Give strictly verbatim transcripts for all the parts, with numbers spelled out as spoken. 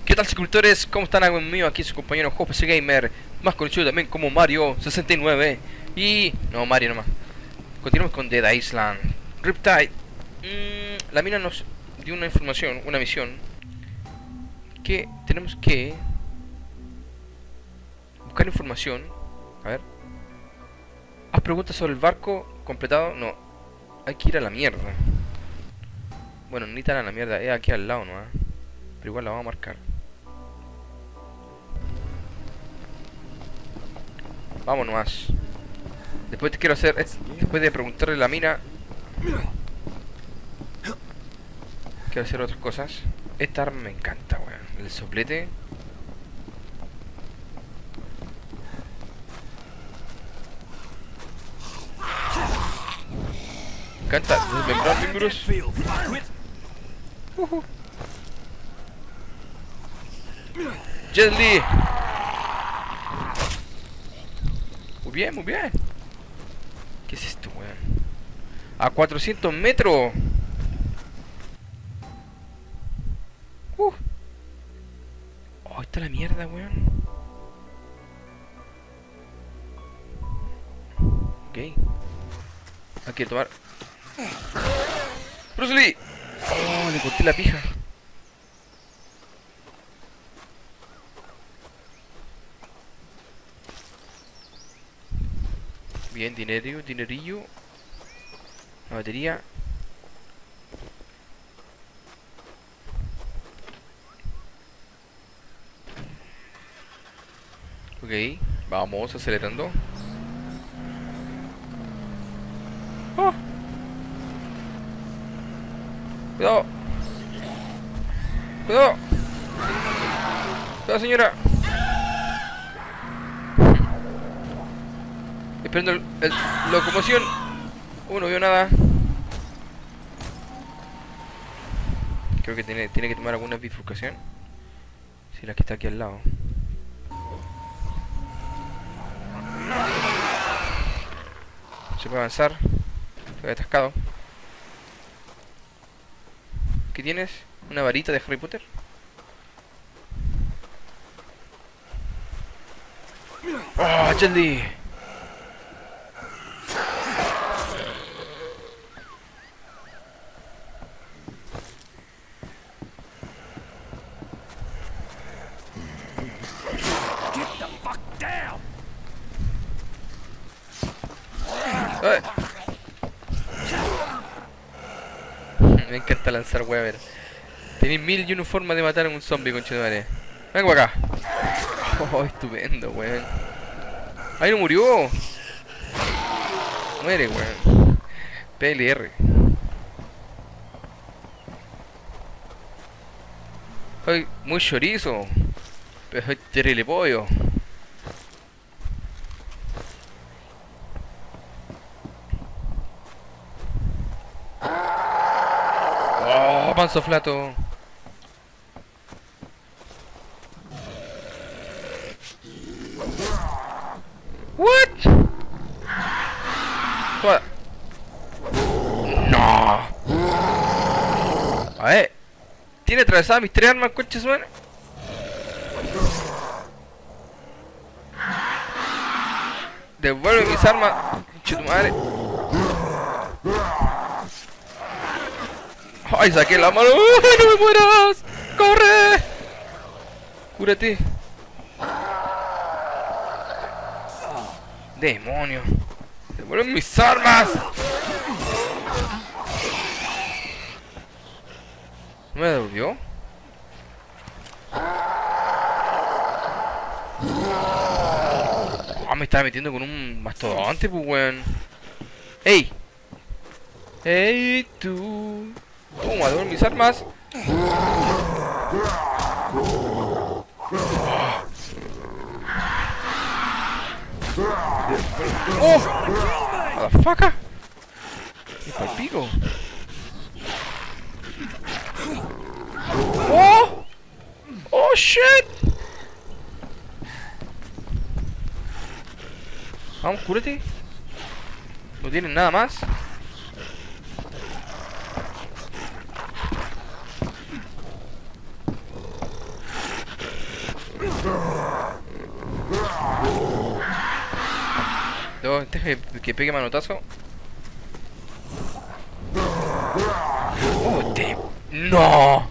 ¿Qué tal, suscriptores? ¿Cómo están, amigos míos? Aquí su compañero J P C Gamer, más conocido también como Mario sesenta y nueve. Y... no, Mario nomás. Continuamos con Dead Island Riptide. mm, La mina nos dio una información, una misión, que tenemos que buscar información. A ver. Haz preguntas sobre el barco completado. No, hay que ir a la mierda. Bueno, ni tan a la mierda, es aquí al lado, ¿no? Pero igual la vamos a marcar. Vamos nomás. Después te quiero hacer, es, después de preguntarle a la mina, quiero hacer otras cosas. Esta arma me encanta, weón. El soplete. Me encanta desmembrar miembros. Uh-huh. Jet Li. Muy bien, muy bien. ¿Qué es esto, weón? A cuatrocientos metros. Uh. Oh, está la mierda, weón. Ok. Hay que tomar. Bruce Lee. Oh, le corté la pija. Bien, dinero, dinerillo. La batería. Ok, vamos acelerando. Oh. Cuidado. Cuidado. Cuidado, señora. Esperando el, el locomoción. Uh, no veo nada. Creo que tiene, tiene que tomar alguna bifurcación. Si sí, la que está aquí al lado. Se puede avanzar. Estoy atascado. ¿Qué tienes? ¿Una varita de Harry Potter? ¡Oh, Jet Li! ¡Ay! Me encanta lanzar Weber. Tenéis mil y una formas de matar a un zombie, conchetumare. Venga para acá. Oh, estupendo, weón. ¡Ay, no murió! Muere, weón. P L R. Soy muy chorizo. Pero soy terrible pollo. Oh, panzo flato. What? Toda. No. A ver. ¿Tiene atravesadas mis tres armas, coches, man? Devuelve mis armas. Che tu madre. Ay, saqué la mano. ¡Ay, no me mueras! ¡Corre! Cúrate. Demonio. Devuelve mis armas. ¿No me devolvió? Ah, me estaba metiendo con un mastodonte, pues, weón. ¡Ey! ¡Ey, tú! Toma, devuelve mis armas. ¡Oh! ¡A la faca! ¡Y para el pico! ¡Oh! ¡Oh, shit! Vamos, cúrate. No tienen nada más. Dos, deja que pegue manotazo. Oh, te... ¡No!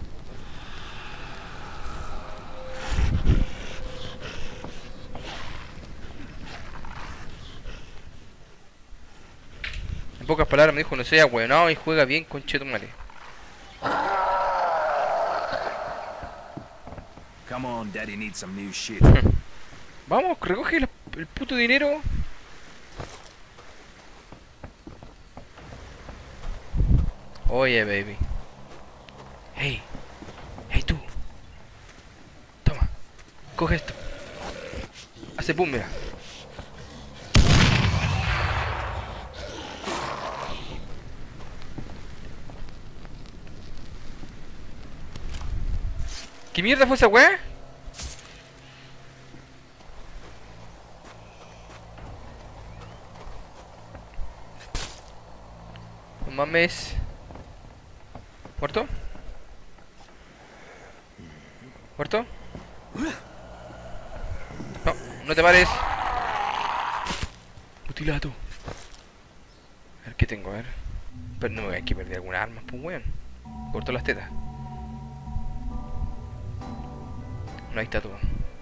En pocas palabras me dijo, no sea hueonado y juega bien con Chetumare. Come on, Daddy needs some new shit. Vamos, recoge el, el puto dinero. Oye, baby. Hey. Hey, tú. Toma. Coge esto. Hace pum, mira. ¿Qué mierda fue esa weá? No mames. ¿Muerto? ¿Muerto? No, no te pares. Mutilato. A ver qué tengo, a ver. Pero no me voy a que perder alguna arma, pues weón. Corto las tetas. No, ahí está todo.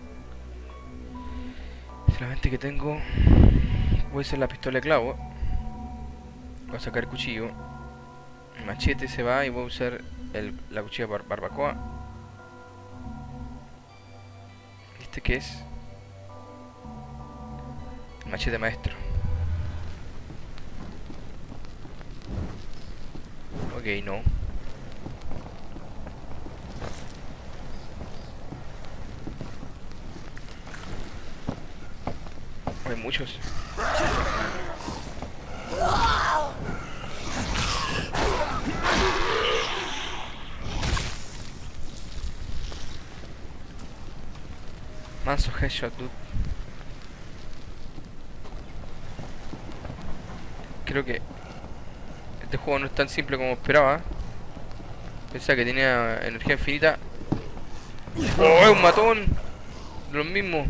Solamente que tengo. Voy a usar la pistola de clavo. Voy a sacar el cuchillo. El machete se va y voy a usar el, la cuchilla bar barbacoa. ¿Este qué es? El machete maestro. Ok, no. Hay muchos. Manso headshot, dude. Creo que este juego no es tan simple como esperaba. Pensaba que tenía energía infinita. ¡Oh, es un matón! De los mismos.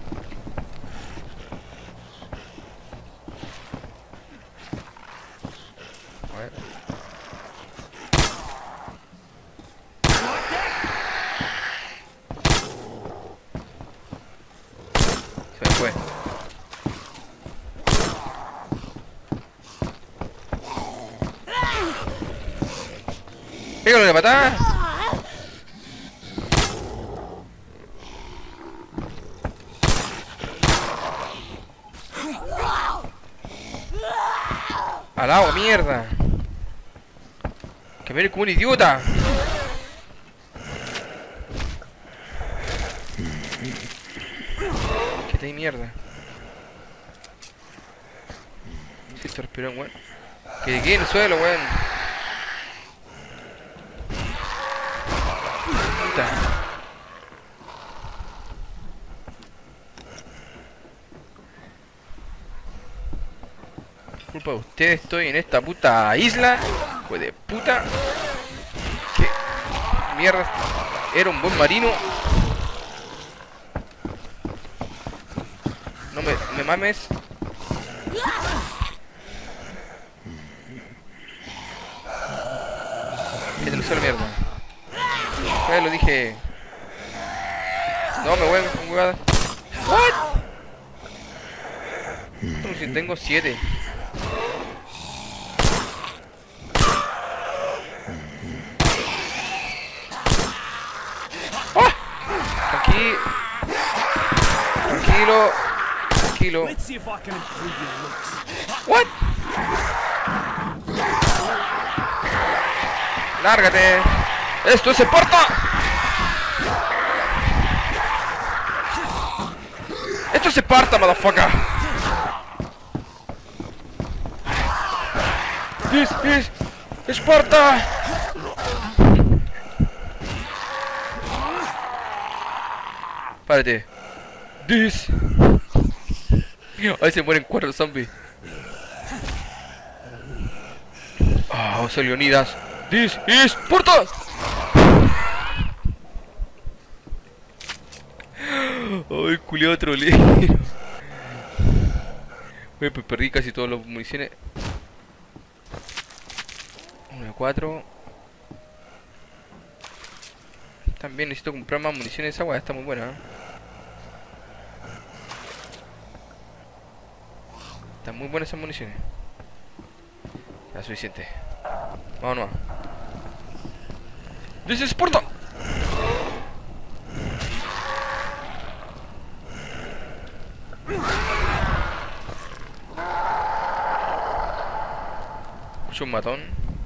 A ver. Se me fue. ¡Pégalo de patada! ¡Al agua, mierda! ¡Que me eres como un idiota! ¿Qué te di mierda? Si esto respiró, weón. Que quede en el suelo, weón. Puta. Culpa de ustedes estoy en esta puta isla. Hijo de puta. ¿Qué mierda? Era un buen marino. No me, me mames. Que te lo suelo mierda. Ya lo dije. No me voy a jugar. What? Como si tengo siete. ¡Oh! Tranquilo. Tranquilo. Tranquilo. What? Lárgate. Esto es Esparta. Esto es Esparta, motherfucker. This is Esparta. Párate. This. Ahí se mueren cuatro zombies. Ah, oh, son Leonidas. This is Esparta. Ay, culiado trolero. Uy, pues perdí casi todas las municiones. uno de cuatro. También necesito comprar más municiones. Esa weá está muy buena, ¿eh? Están muy buenas esas municiones. Ya, suficiente. Vámonos. ¡This is Porto! Escucho un matón.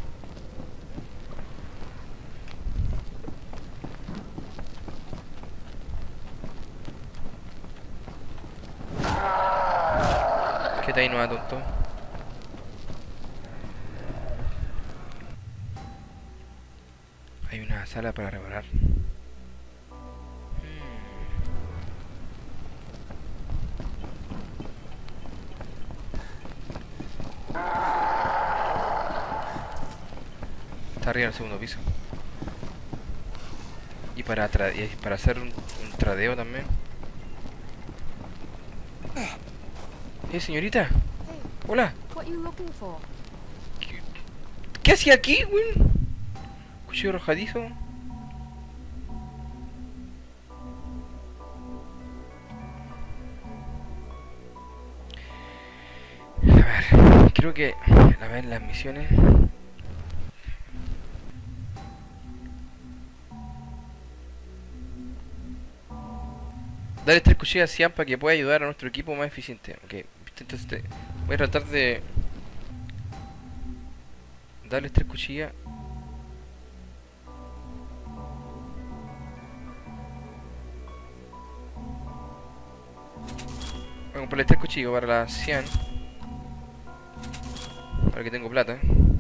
Quédate ahí, no va, tonto. Hay una sala para reparar. Está arriba en el segundo piso. Y para, tra y para hacer un, un tradeo también. Eh, señorita. Hola. What you looking for? ¿Qué, ¿Qué hacía aquí, güey? Cuchillo arrojadizo. A ver, creo que a ver las misiones. Dale tres cuchillas a Cian para que pueda ayudar a nuestro equipo más eficiente. Ok, entonces te, voy a tratar de darles tres cuchillas. Voy a comprarle tres cuchillos para la Cian. Para que tengo plata.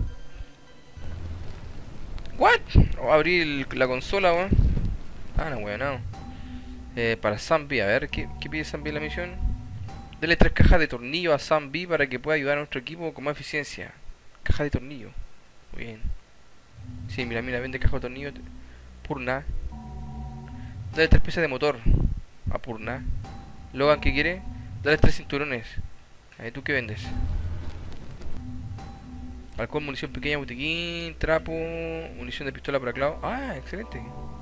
¿What? Voy a abrir el- la consola, weón. Ah, no, weón, no. Eh, para Zambi, a ver, ¿qué, ¿qué pide Zambi en la misión? Dele tres cajas de tornillo a Zambi para que pueda ayudar a nuestro equipo con más eficiencia. Caja de tornillo. Muy bien. Sí, mira, mira, vende caja de tornillo. Purna. Dale tres piezas de motor a Purna. Logan, ¿qué quiere? Dale tres cinturones. A ver, ¿tú qué vendes? Alcohol, munición pequeña, botiquín, trapo, munición de pistola para clavo. Ah, excelente.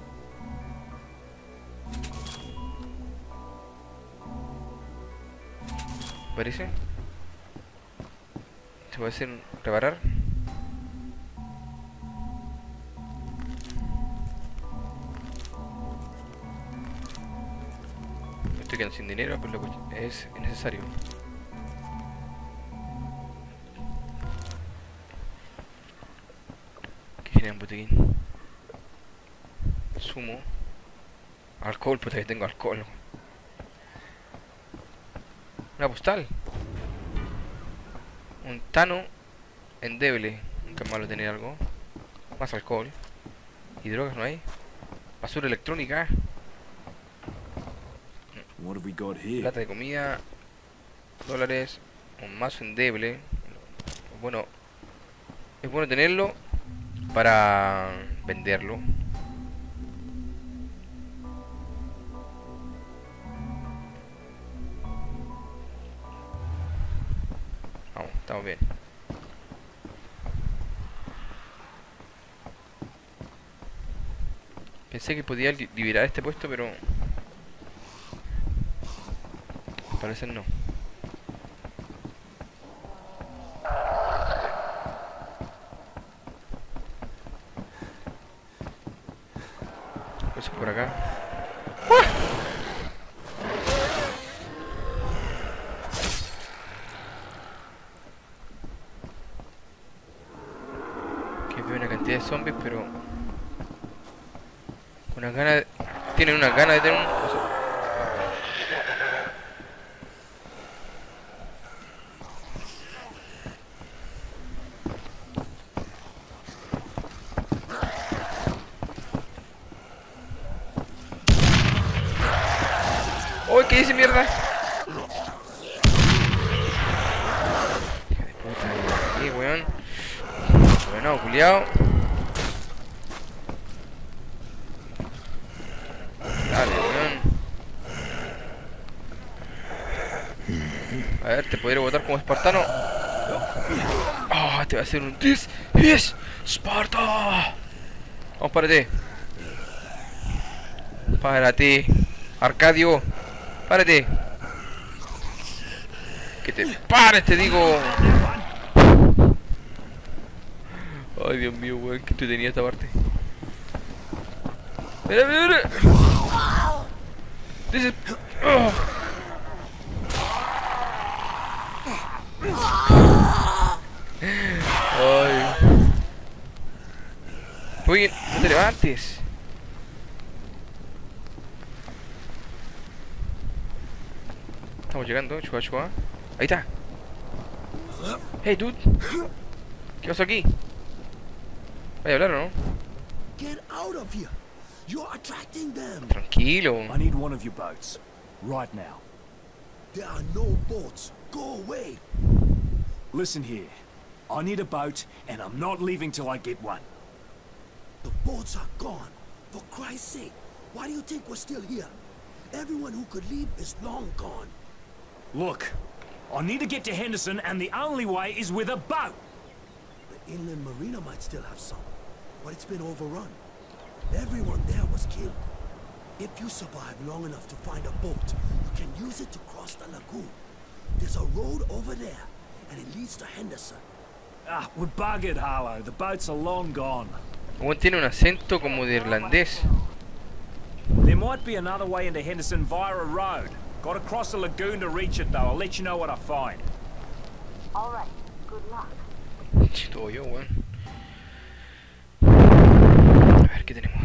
Parece. Se puede hacer un- reparar. Estoy quedando sin dinero, pero lo que es necesario. ¿Qué genera un botiquín? Sumo. Alcohol, pues todavía tengo alcohol. Una postal. Un tano endeble. Nunca es malo tener algo. Más alcohol. Y drogas no hay. Basura electrónica. What have we got here? Plata de comida. Dólares. Un mazo endeble. Bueno. Es bueno tenerlo para venderlo. Vamos, estamos bien. Pensé que podía li- liberar este puesto, pero al parecer no. Eso por acá. Que veo una cantidad de zombies, pero una gana de... tienen una gana de tener un... o sea, ¡uy! ¿Qué dice mierda? Hija de puta, ¿qué, weón? Bueno, culiao. Dale, weón. ver, te podría botar como espartano. Ah, te va a hacer un This is Sparta. Vamos, párate. Párate. Arcadio, párate. Que te pares, te digo. Ay, Dios mío, weón, que tú tenías esta parte. Mira, mira, mira. This is... Oh. Ay. Oye, no te levantes. Estamos llegando, chua chua. Ahí está. Hey, dude. ¿Qué pasó aquí? ¿Vaya a hablar o no? Get out of here. You're attracting them. Tranquilo. I need one of your boats. Right now. There are no boats. Go away. Listen here. I need a boat, and I'm not leaving till I get one. The boats are gone. For Christ's sake, why do you think we're still here? Everyone who could leave is long gone. Look, I need to get to Henderson, and the only way is with a boat. The inland marina might still have some, but it's been overrun. Everyone there was killed. If you survive long enough to find a boat, you can use it to cross the lagoon. There's a road over there, and it leads to Henderson. Ah, we're buggered, Harlow. The boats are long gone. Como tiene un acento como de irlandés. There might be another way into Henderson via a road. Got to cross the lagoon to reach it, though. I'll let you know what I find. All right. Good luck. Todo yo, weón. A ver, ¿qué tenemos?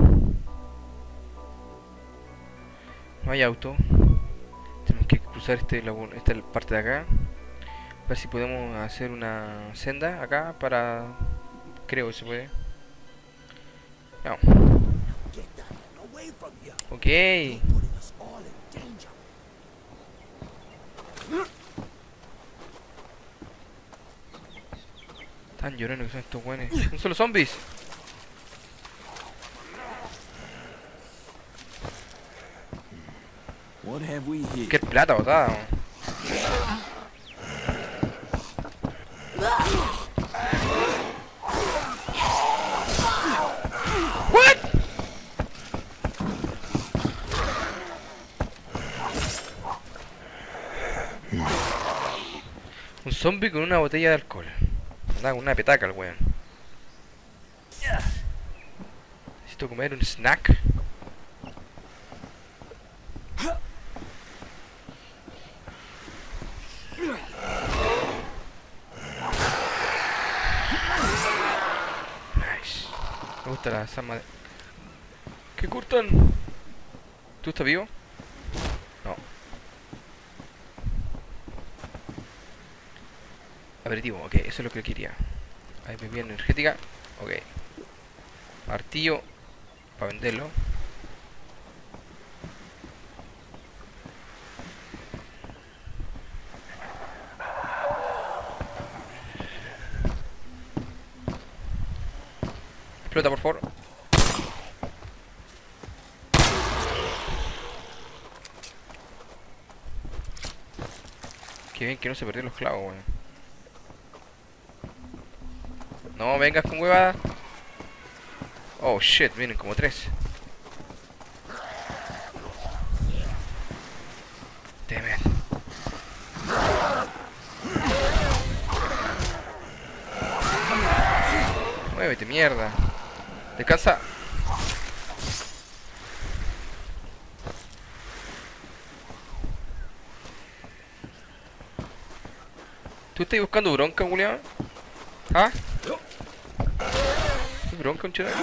No hay auto. Tenemos que cruzar este lago- esta parte de acá. A ver si podemos hacer una senda acá para... Creo que se puede. Vamos. Get that away from here. Ok. You're putting us all in danger. Están llorando que son estos weones. Son solo zombies. What have we here? Qué plata botada, weón. What? Un zombie con una botella de alcohol. Anda con una petaca el weón. Necesito comer un snack. Nice. Me gusta la arma de... ¿Qué curtan? ¿Tú estás vivo? No. Aperitivo, ok, eso es lo que quería. Ahí bebida energética, ok. Martillo, para venderlo. Explota, por favor. Qué bien que no se perdió los clavos, weón. No vengas con huevada. Oh shit, vienen como tres. Damn it. Muévete, mierda. Descansa. ¿Tú estás buscando bronca, Julián? ¿Ah? ¿Qué bronca, un chido?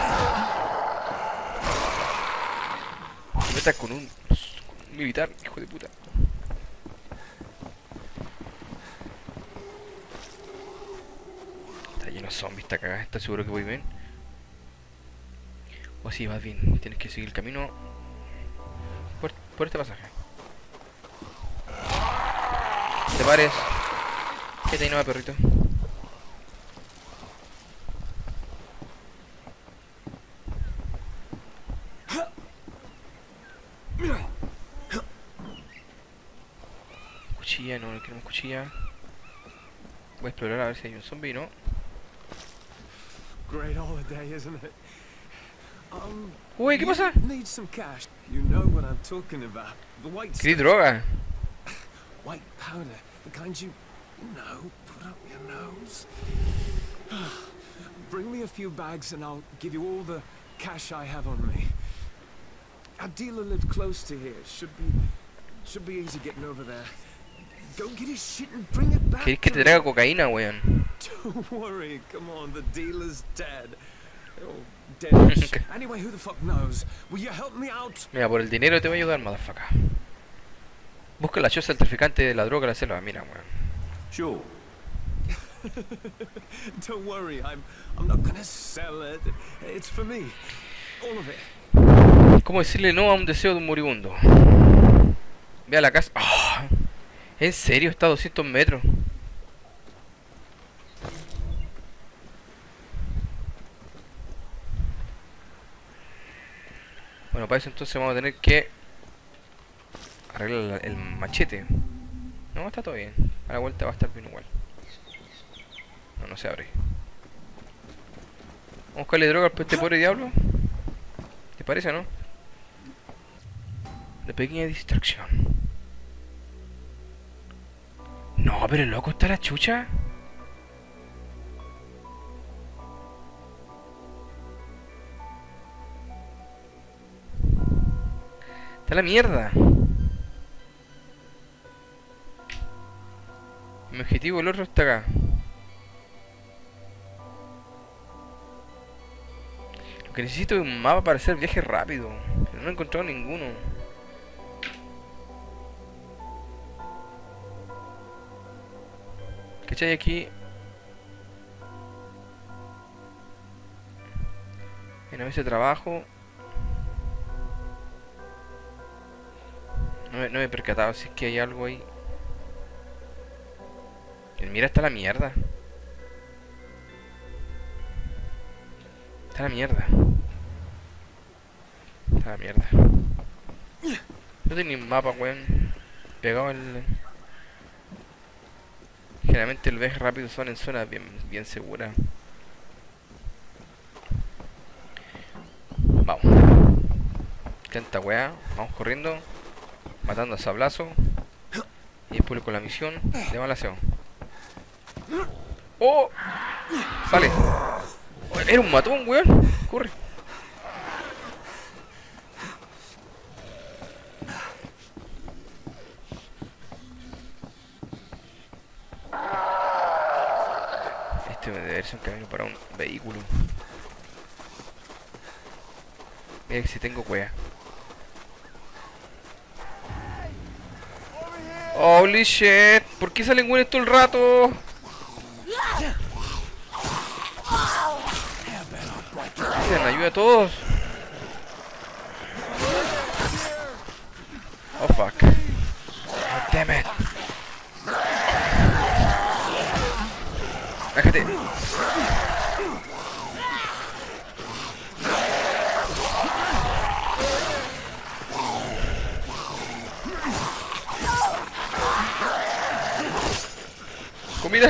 Me estás con un, con un militar, hijo de puta. Está lleno de zombies, está cagada. ¿Estás seguro que voy bien? O si vas bien, tienes que seguir el camino por, por este pasaje. Te pares. ¿Qué te no, perrito? cuchilla, no, no queremos cuchilla. Voy a explorar a ver si hay un zombie, ¿no? Great holiday, isn't it? Um, Uy, ¿qué pasa? you need some cash. You know what I'm talking about. The white ¿Qué stuff. droga? White powder. The kind you, you know, put up your nose. Bring me a few bags and I'll give you all the cash I have on me. Our dealer lived close to here. Should be, should be easy getting over there. Go get his shit and bring it back. ¿Querés que te to traiga me. cocaína, weón? Don't worry, come on, the dealer's dead. Oh, dead. Anyway, who the fuck knows? Will you help me out? Mira, por el dinero te voy a ayudar, motherfucker. Busca la choza del traficante de la droga de la selva, mira, weón. Sure. Don't worry, I'm I'm not gonna sell it. It's for me. All of it. ¿Cómo decirle no a un deseo de un moribundo? Ve a la casa. ¡Oh! ¿En serio? Está a doscientos metros. Bueno, para eso entonces vamos a tener que arreglar el machete. No, está todo bien. A la vuelta va a estar bien igual. No, no se abre. Vamos a buscarle droga a este pobre diablo. ¿Te parece o no? Una pequeña distracción. No, pero el loco está la chucha. Está la mierda. Mi objetivo, el otro está acá. Lo que necesito es un mapa para hacer viaje rápido. Pero no he encontrado ninguno. ¿Cachai? Aquí en a veces trabajo. No me, no me he percatado si es que hay algo ahí. El mira está la mierda. Está la mierda. Está la mierda. No tengo un mapa, weón. Pegado el... Generalmente el viaje rápido son en zonas bien, bien seguras. Vamos. Tanta weá. Vamos corriendo. Matando a sablazo. Y después con la misión de balaseo. ¡Oh! Sale. Oh, era un matón, weón. Corre. Este debe ser un camino para un vehículo. Mira que si tengo cueva. Holy shit, ¿por qué salen güeyes todo el rato? Miren, ayuda a todos. Oh fuck. Oh, damn it. Déjate. Comida.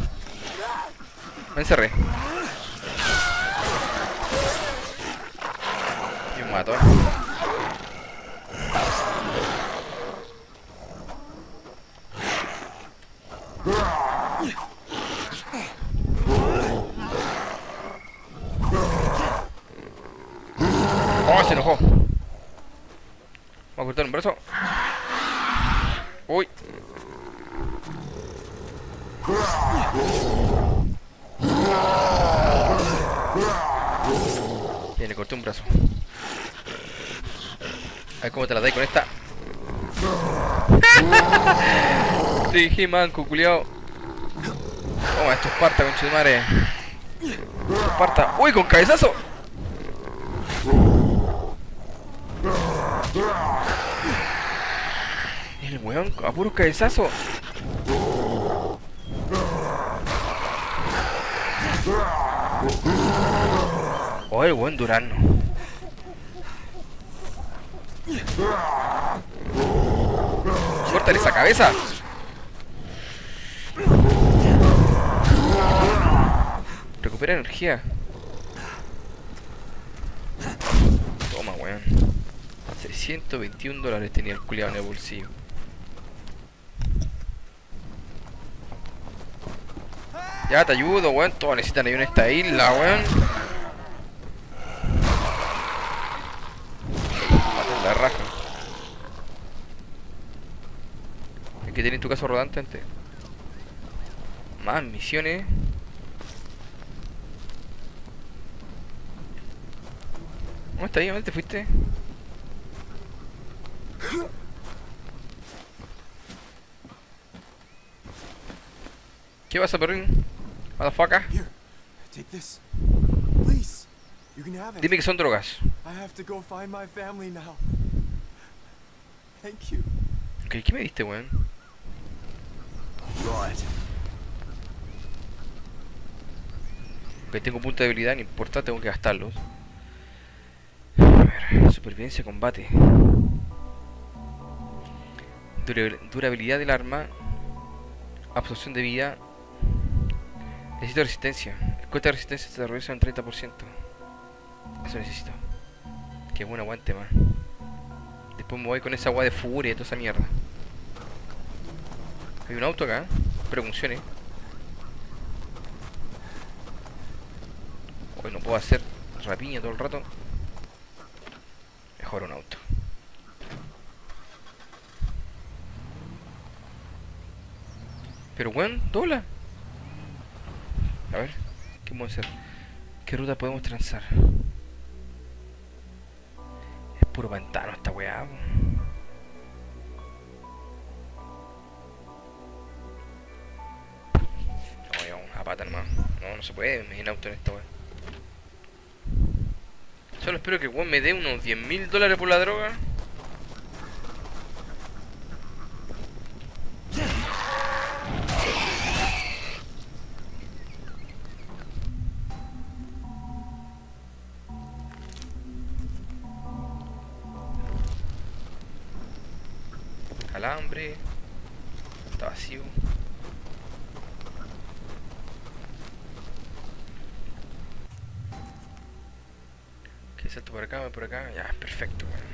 Me encerré. Y un matón. Oh, se enojó. Vamos a cortar un brazo. Uy. Bien, le corté un brazo. A ver cómo te la dais con esta. Te dije, manco, culiao. Toma, esto es Esparta, conchetumare. Esparta. ¡Uy, con cabezazo! El weón a puros cabezazos. Oh, el buen Durano. Córtale esa cabeza. recupera energía. Toma, weón. seiscientos veintiún dólares tenía el culiado en el bolsillo. Ya te ayudo, weón. Todos necesitan ayuda en esta isla, weón. Mata la raja. Hay que tener tu caso rodante antes. Más misiones. ¿Dónde está ahí? ¿Dónde te fuiste? ¿Qué pasa, perrín? Motherfucker. Here, take this. Please, you can have it. Dime que son drogas. I have to go find my family now. Thank you. ¿Qué, qué me diste, weón? Right. Ok, tengo punto de habilidad, no importa, tengo que gastarlos. A ver, supervivencia, combate. Dura- durabilidad del arma. Absorción de vida. Necesito resistencia. El coste de resistencia se reduce un treinta por ciento. Eso necesito. Qué buen aguante, man. Después me voy con esa agua de furia y toda esa mierda. Hay un auto acá. Espero que funcione. Hoy no puedo hacer rapiña todo el rato. Mejor un auto. Pero weón, dobla. A ver, ¿qué podemos hacer? ¿Qué ruta podemos transar? Es puro pantano esta weá. No, ya, una pata nomás. No, no se puede medir auto en esta weá. Solo espero que weón me dé unos diez mil dólares por la droga. Alambre. Está vacío. Ok, salto por acá, voy por acá. Ya, perfecto, bueno.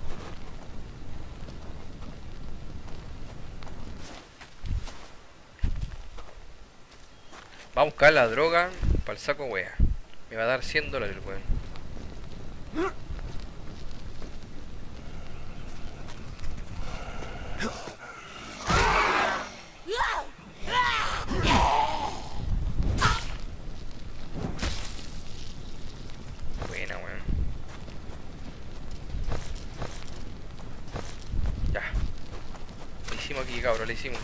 Va a buscar la droga para el saco wea. Me va a dar cien dólares el weón. Buena, weón. Ya. Le hicimos aquí, cabrón, le hicimos.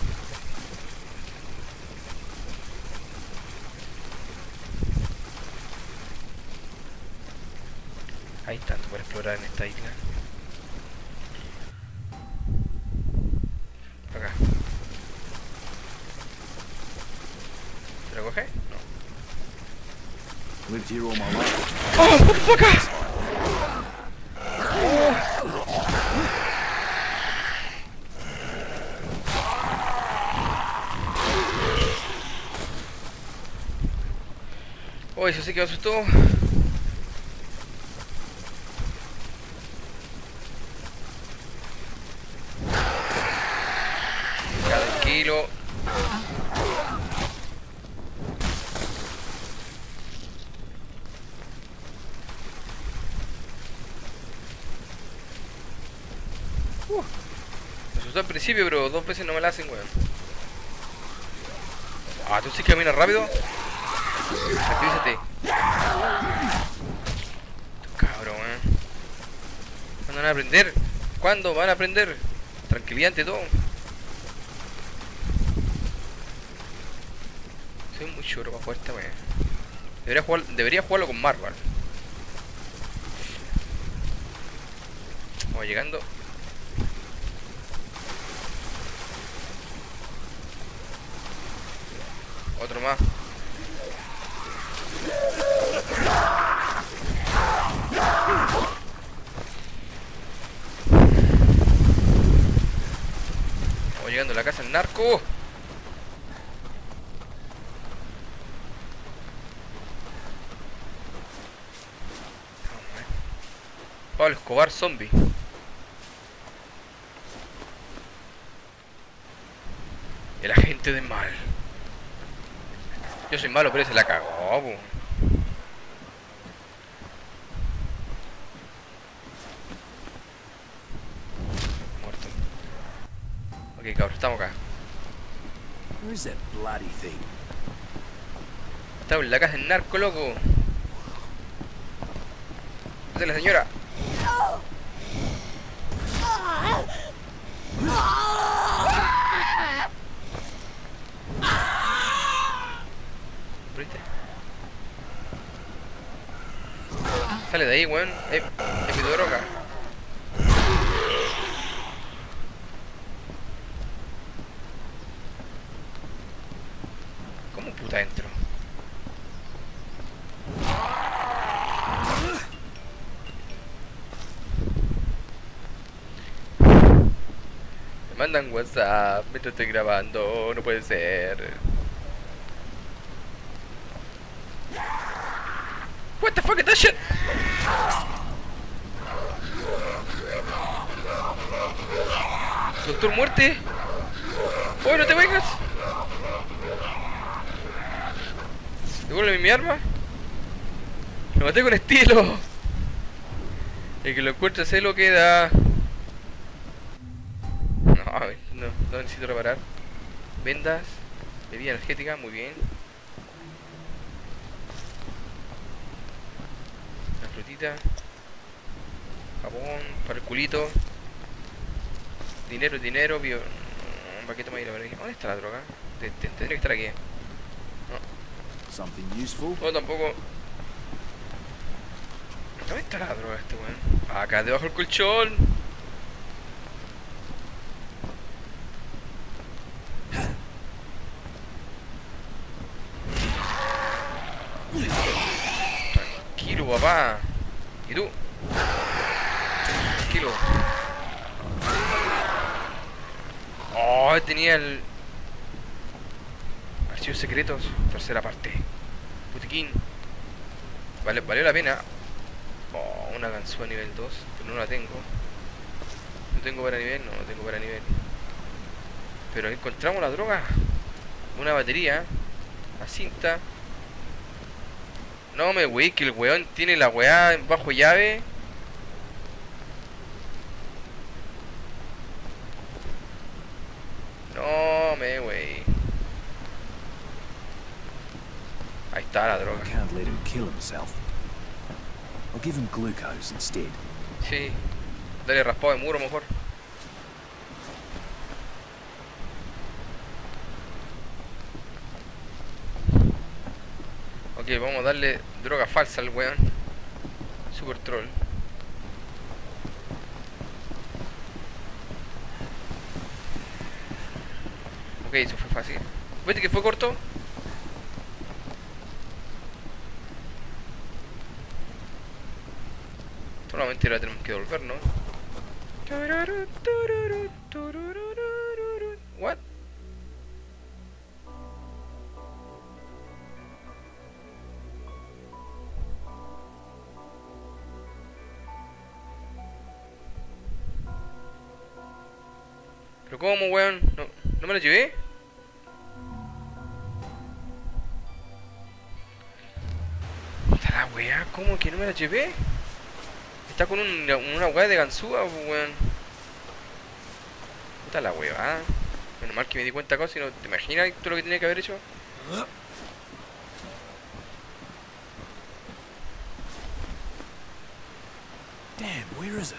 Hay tanto por explorar en esta isla. Por acá. ¿Se lo coge? No. Lived here all my life. ¡Oh, motherfucker! Oh, eso sí que me asustó. Ya, tranquilo. Uh, me asustó al principio, pero dos veces no me la hacen, weón. Ah, ¿tú sí que caminas rápido? Activízate. Cabrón, weón. ¿Cuándo van a aprender? ¿Cuándo van a aprender? Tranquilidad ante todo. Soy muy churro para jugar esta weá. Debería, jugar, debería jugarlo con Marvel. Vamos llegando. Otro más. Vamos llegando a la casa del narco. Pablo Escobar zombie. El agente del mal. Yo soy malo, pero se la cagó, po. Muerto. Ok, cabrón, estamos acá. Where is that bloody thing? Estamos en la casa del narco, loco. Esa es la señora. ¿Viste? Sale de ahí, weón. Eh, me pido droga. ¿Cómo puta entro? Me mandan WhatsApp mientras estoy grabando. No puede ser. What the fuck is that shit? Doctor Muerte. Oh, no te vengas. Devuélveme mi arma. Lo maté con estilo. El que lo encuentre se lo queda. No, a ver, no, no necesito reparar. Vendas. Bebida energética, muy bien. Una frutita. Jabón, para el culito. Dinero, dinero, bio... Un paquete más. ¿Dónde está la droga? Tendría que estar aquí. Something useful? No, tampoco. ¿Dónde está la droga este weón? Acá debajo del colchón. Tranquilo, papá. ¿Y tú? Tranquilo. Oh, tenía el... Archivos secretos, tercera parte. Botiquín. Vale, valió la pena. Oh, una ganzúa nivel dos, pero no la tengo. ¿No tengo para nivel? No, no tengo para nivel. Pero encontramos la droga. Una batería. La cinta. No me wey, que el weón tiene la weá bajo llave. No me wey. Ahí está la droga. Can't let him kill himself. I'll give him glucose instead. Sí. Dale raspado de muro mejor. Ok, vamos a darle droga falsa al weón. Super troll. Ok, eso fue fácil. ¿Viste que fue corto? Solamente ahora tenemos que volver, ¿no? What? ¿Pero cómo, weón? ¿No, ¿no me la llevé? Está la weá, ¿cómo que no me la llevé? Está con un, una weá de ganzúa, weón. Puta la weá. Menos mal que me di cuenta cosas y no te imaginas todo lo que tenía que haber hecho. Damn, where is it?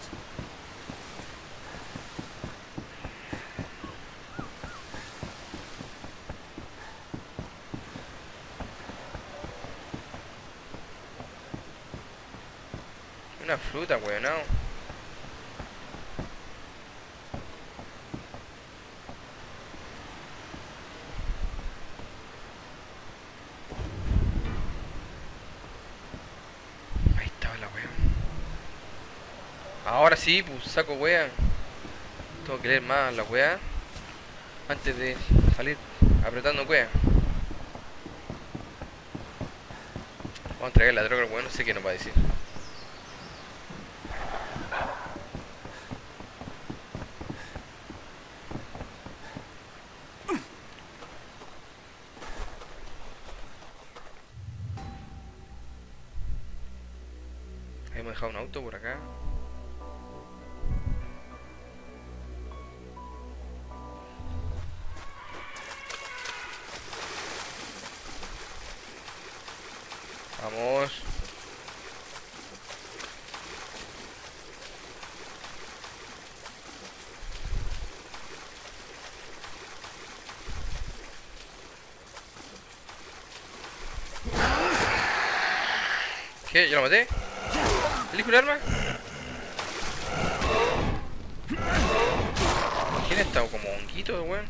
Una fruta, weón, no. Ahí estaba la weá. Ahora sí, pues saco weá. Tengo que leer más la weá antes de salir apretando weá. Vamos a entregar la droga al weón, no sé qué nos va a decir. dejado un auto por acá. Vamos. ¿Qué? ¿Yo lo maté? ¿Elijo el arma? ¿Quién está como honguito, weón?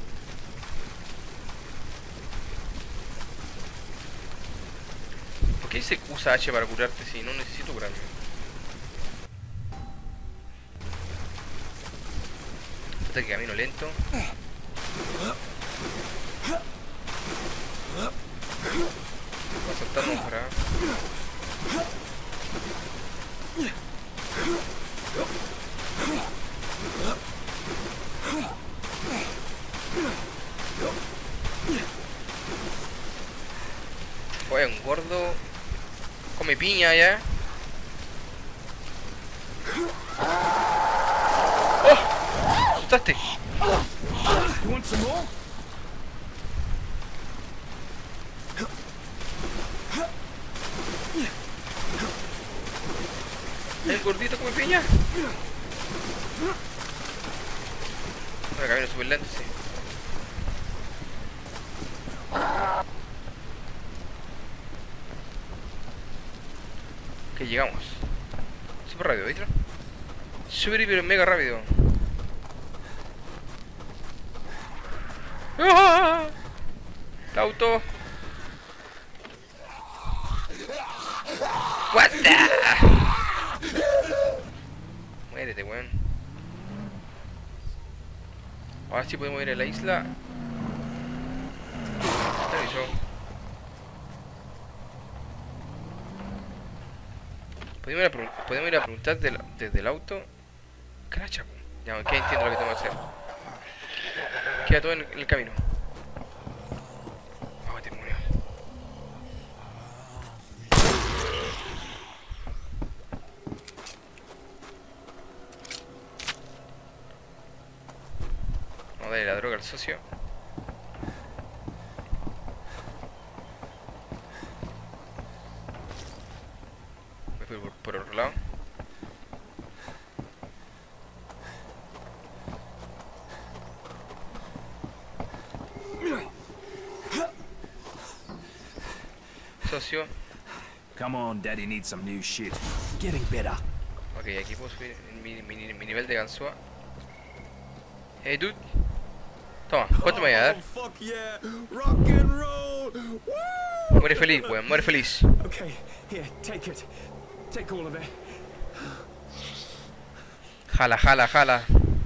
¿Por qué se usa H para curarte si no necesito curarme? Hasta que camino lento. Voy a saltarnos para... Oye, un gordo come piña ya. ¡Oh! ¿Asustaste? You want some more? ¿El gordito come piña? Bueno, camino súper lento, sí. Ok, llegamos. Súper rápido, ¿viste? Súper hiper mega rápido. ¡Ah! El auto. What the? Muérete, weón. Ahora sí podemos ir a la isla. ¿Qué avisó? Podemos ir a, pregun podemos ir a preguntar de la, desde el auto. Caracha, ya, ok, entiendo lo que tengo que hacer. Queda todo en el, en el camino. Oh, demonio. Vamos a darle la droga al socio. Me fui por, por otro lado. Socio. Come on, Daddy needs some new shit. Getting better. Ok, aquí puedo subir mi, mi, mi nivel de ganzúa. Hey, dude. Toma, ¿cuánto me voy a dar? Oh, fuck yeah! Rock and roll! Woo! Muere feliz, weón, muere feliz. Okay, here, take it. Take all of it. Jala, jala, jala.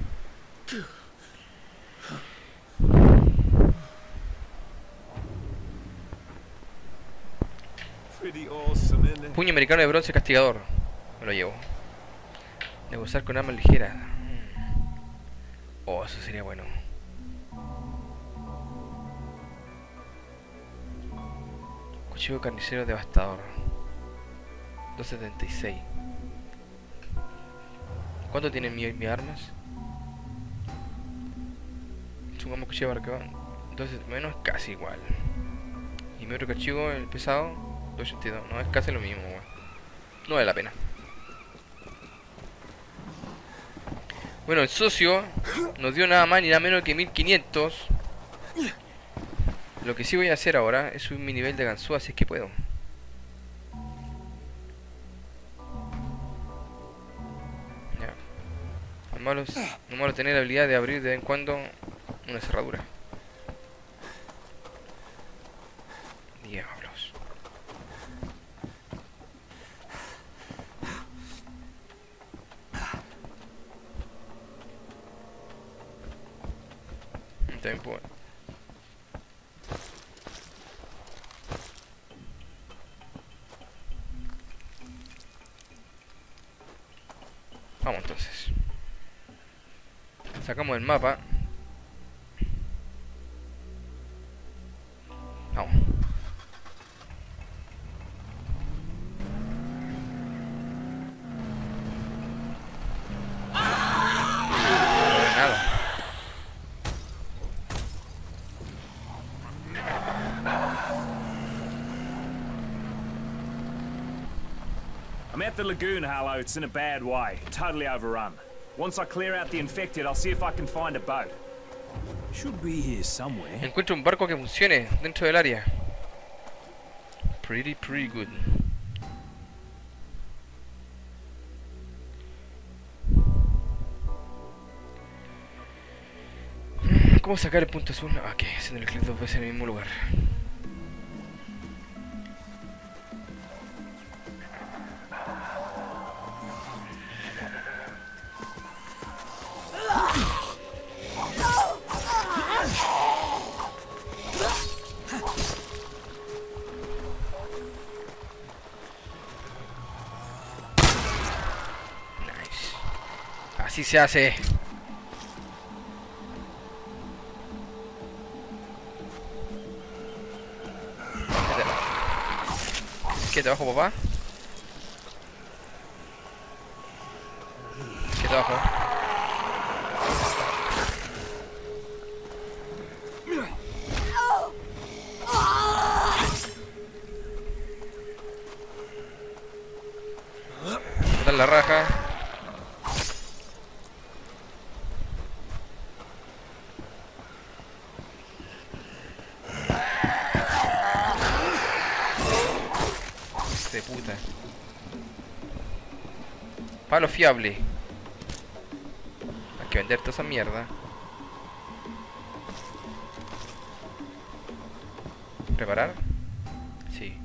Pretty awesome, isn't it? Puño americano de bronce castigador. Me lo llevo. Negociar con armas ligeras. Oh, eso sería bueno. Cuchillo carnicero devastador. doscientos setenta y seis. ¿Cuánto tienen mis mi armas? Supongamos cuchillo barcabón. Entonces, menos casi igual. Y mi otro cachivo, el pesado, doscientos ochenta y dos. No, es casi lo mismo, weón. No vale la pena. Bueno, el socio nos dio nada más ni nada menos que mil quinientos. Lo que sí voy a hacer ahora es subir mi nivel de ganzúa si es que puedo. Ya. Lo malo es, lo malo es tener la habilidad de abrir de vez en cuando una cerradura. Diablos. También puedo. Vamos entonces. Sacamos el mapa. Vamos. at the lagoon, Harlow. It's in a bad way. Totally overrun. Once I clear out the infected, I'll see if I can find a boat. Should be here somewhere. Encuentro un barco que funcione dentro del área. Pretty, pretty good. ¿Cómo sacar el punto azul? Ah, ok, haciendo el clic dos veces en el mismo lugar. Nice. Así se hace. Quédate abajo, papá. Quédate abajo. Dale la raja. De puta. Palo fiable. Hay que vender toda esa mierda. ¿Reparar? Sí.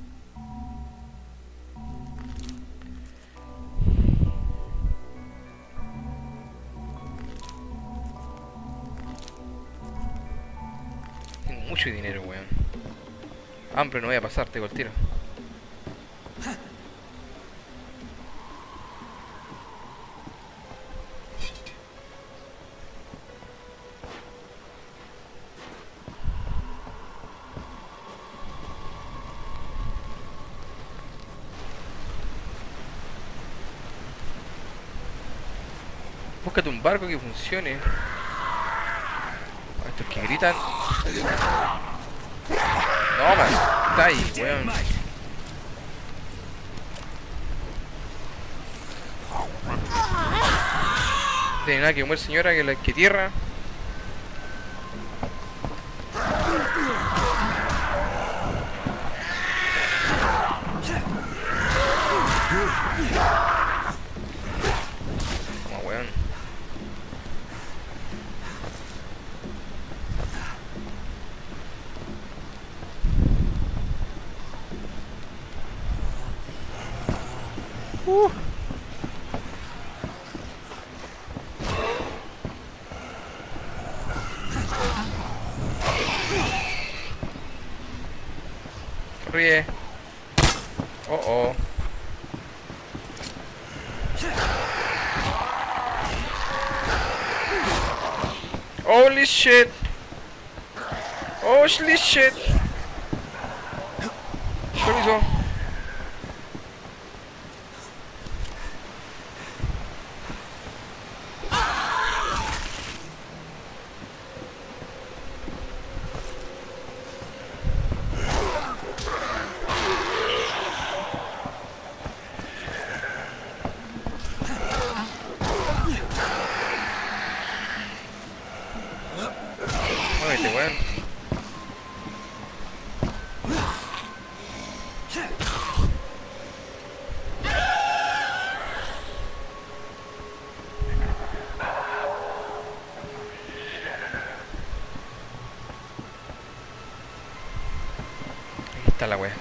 Tengo mucho dinero, weón. Hambre no voy a pasar, tengo el tiro. Búscate un barco que funcione. A estos que gritan. No, man. Está ahí, weón. No tiene nada que comer, señora, que la que tierra. Como weón. Uh. Ríe. Oh oh. Holy shit. Holy shit. Chorizo. Muévete, weón. Ahí está la wea.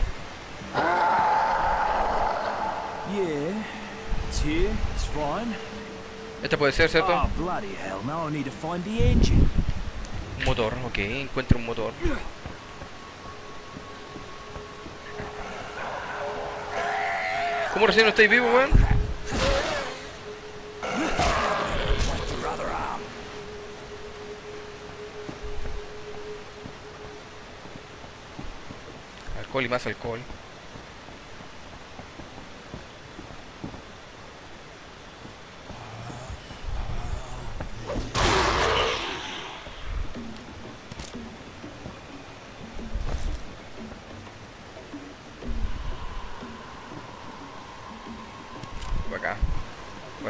Yeah, it's here. It's fine. Este puede ser, ¿cierto? Oh, bloody hell. Now I need to find the engine. Un motor, ok, encuentro un motor. ¿Cómo recién no estáis vivo, weón? Alcohol y más alcohol.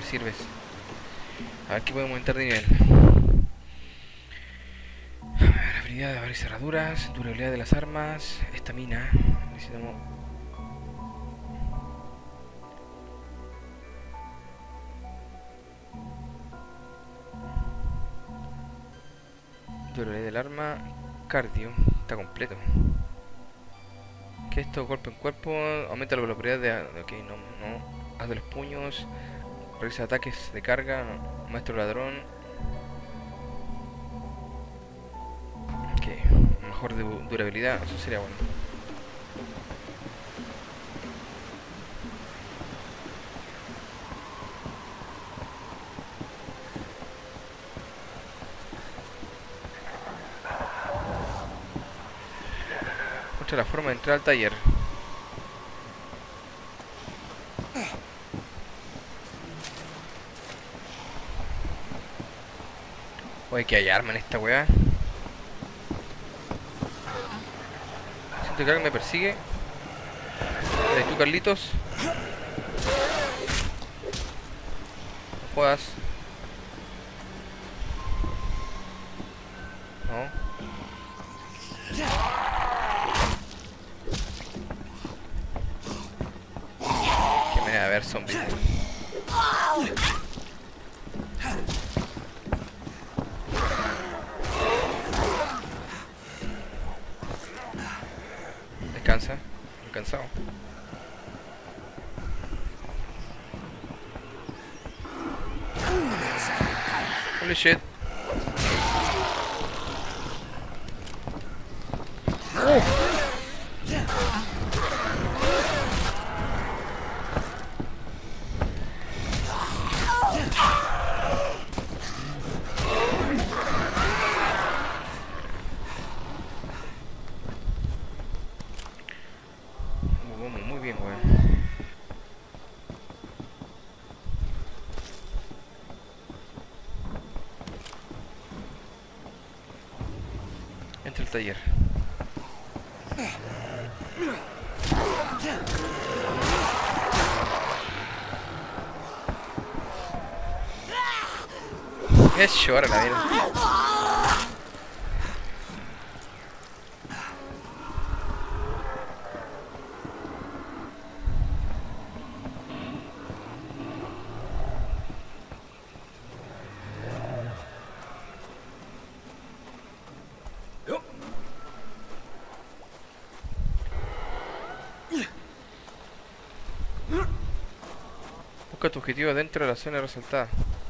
sirves. A ver qué podemos aumentar de nivel. A ver, habilidad de abrir cerraduras, durabilidad de las armas, estamina. Necesitamos. Durabilidad del arma, cardio, está completo. ¿Qué es esto? Golpe en cuerpo, aumenta la velocidad de... Ok, no, no. Haz de los puños, realiza ataques de carga, maestro ladrón. Ok, mejor de durabilidad, eso sería bueno. La forma de entrar al taller. Oye, que hay arma en esta weá. Siento que alguien me persigue. ¿Eres tú, Carlitos? No jodas. No. A ver, zombies. Descansa, estoy cansado. Holy shit. Oh. Muy bien, weón. Entra al taller. Qué chora la vida. Busca tu objetivo dentro de la zona resaltada.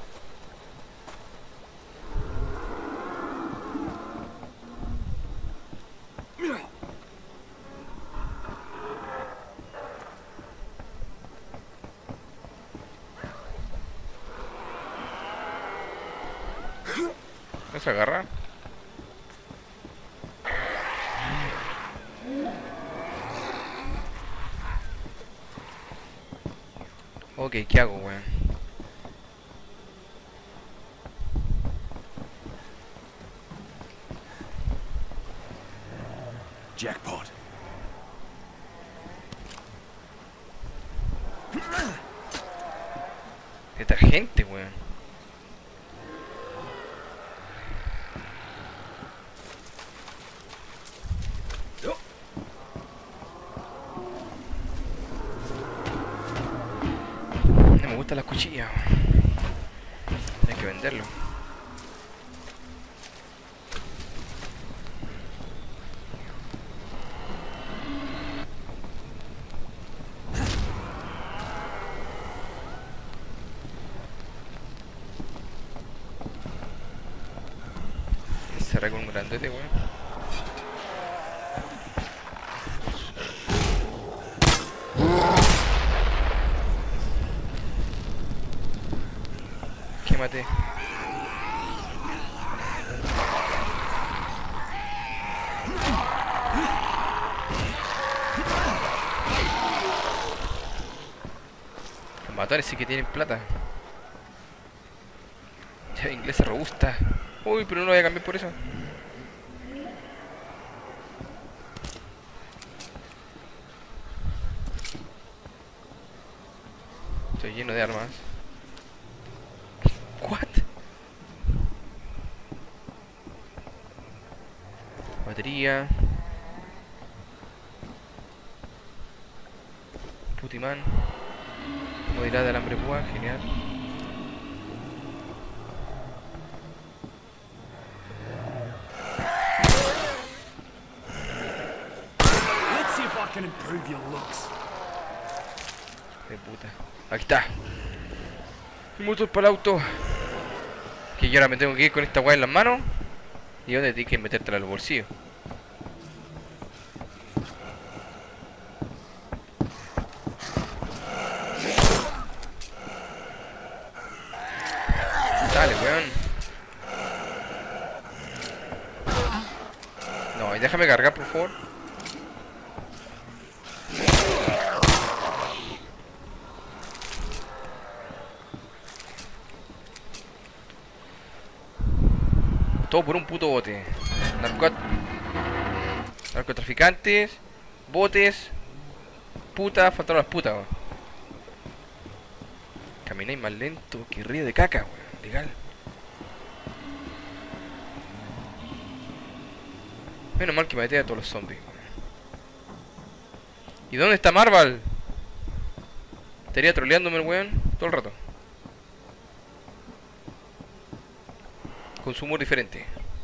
¿No se agarra? Ok, ¿qué hago, weón? Jackpot. Detergente, weón. No me gustan las cuchillas, weón. Hay que venderlo. Cerré con un grandote, weón. Quémate. Los matones sí que tienen plata. Ya, inglesa robusta. Uy, pero no lo voy a cambiar por eso. Estoy lleno de armas. Batería. Putiman. Comodidad de alambre púa, genial. Let's see if I can improve your looks. De puta. Aquí está. El motor para el auto. Que yo ahora me tengo que ir con esta weá en las manos. ¿Y dónde tienes que metértela en los bolsillos? Dale, weón. No, y déjame cargar, por favor. Todo por un puto bote. Narcot... Narcotraficantes, botes, putas, faltaron las putas, weón. Camináis más lento que río de caca, weón. Legal. Menos mal que maté a todos los zombies, weón. ¿Y dónde está Marvel? Estaría troleándome el weón todo el rato. Con su humor diferente.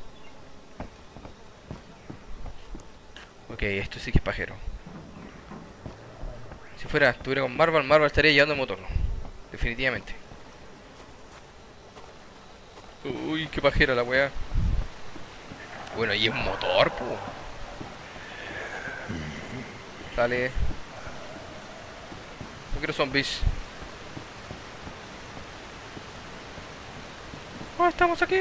Ok, esto sí que es pajero. Si fuera, estuviera con Marvel, Marvel estaría llevando el motor. Definitivamente. Uy, qué pajera la weá. Bueno, y es un motor, po. Dale. No quiero zombies. ¡Oh, estamos aquí!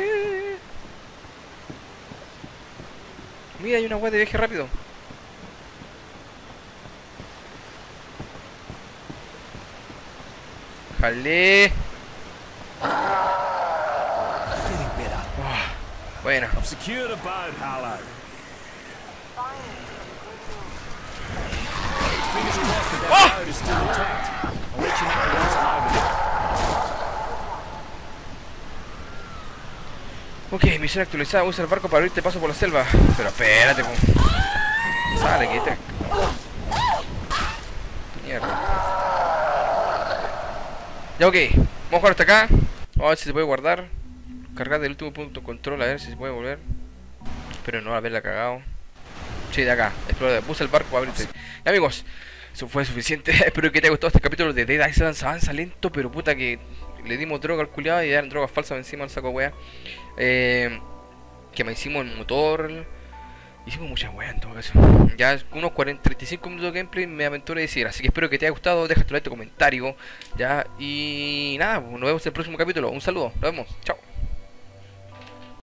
Mira, hay una weá de viaje rápido. Jale. Oh, bueno. I've secured a boat, Harlow. Fingers crossed that that boat is still intact. I'll let you know once I'm over there. Ok, misión actualizada. Usa el barco para abrirte paso por la selva. Pero espérate, po. Sale, quita. Mierda. Ya, ok. Vamos a jugar hasta acá. Vamos a ver si se puede guardar. Cargar del último punto de control. A ver si se puede volver. Espero no haberla cagado. Sí, de acá. Explora. Usa el barco para abrirte. Ya, amigos. Eso fue suficiente. Espero que te haya gustado este capítulo de Dead Island. Se avanza lento, pero puta que le dimos droga al culiado y eran drogas falsas encima al saco wea. Eh, que me hicimos el motor. Hicimos muchas weas en todo caso. Ya unos cuarenta, treinta y cinco minutos de gameplay me aventuré a decir. Así que espero que te haya gustado. Deja tu like, tu comentario. Ya, y nada, nos vemos en el próximo capítulo. Un saludo, nos vemos, chao.